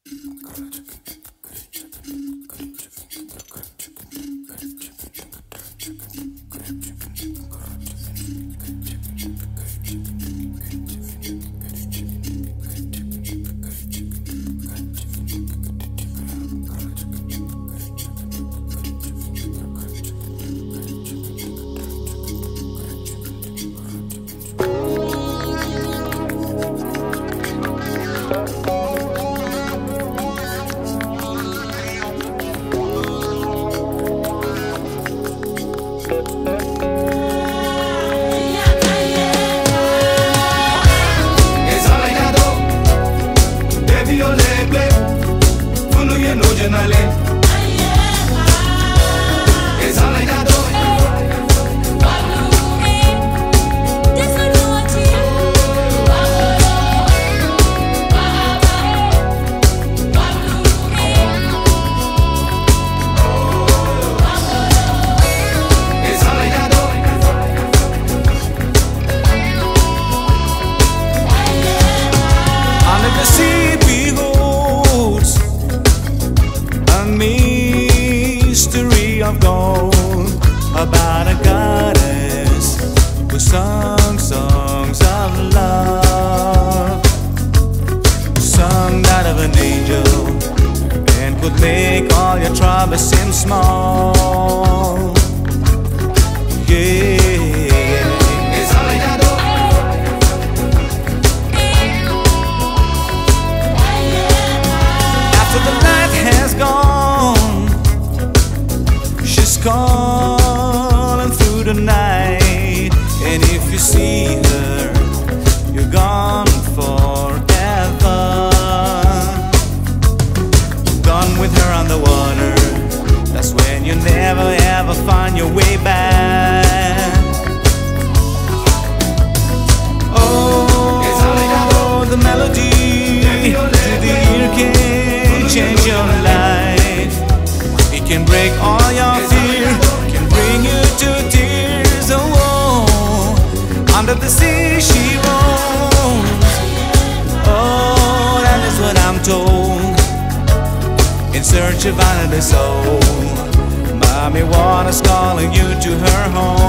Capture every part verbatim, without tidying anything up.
Mami Wata's calling you to her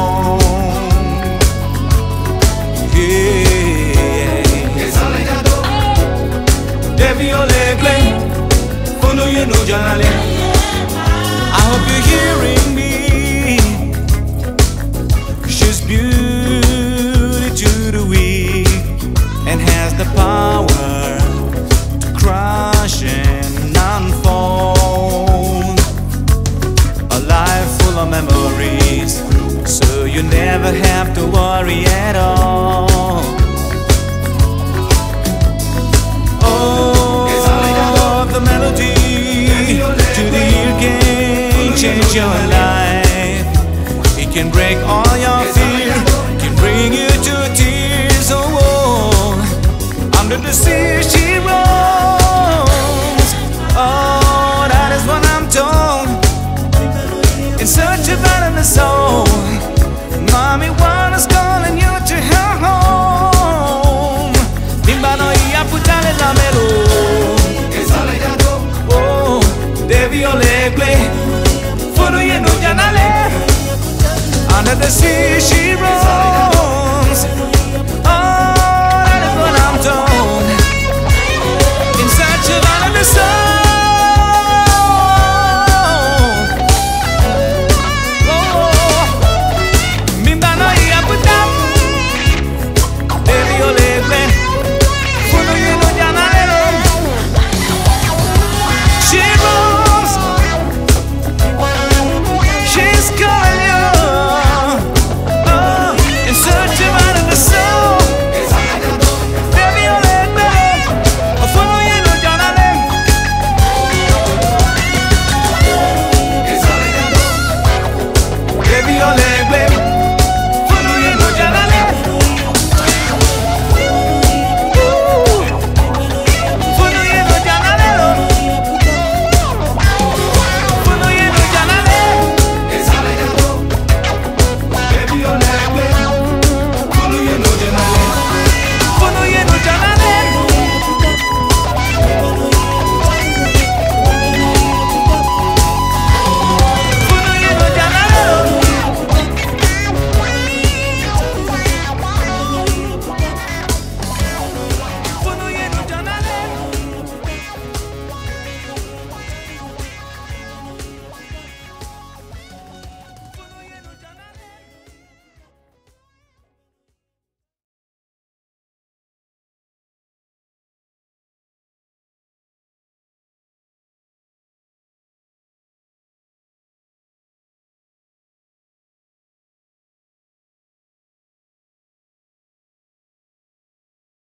home. Yeah. I hope you're hearing me. She's beauty to the weak and has the power to crush and unfold. A life full of memories, so you never have to worry at all. Oh, the melody to the ear can change your life. It can break all your fear, can bring you to tears. Oh, under the sea.